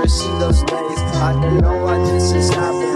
never see those days. I don't know why this is happening.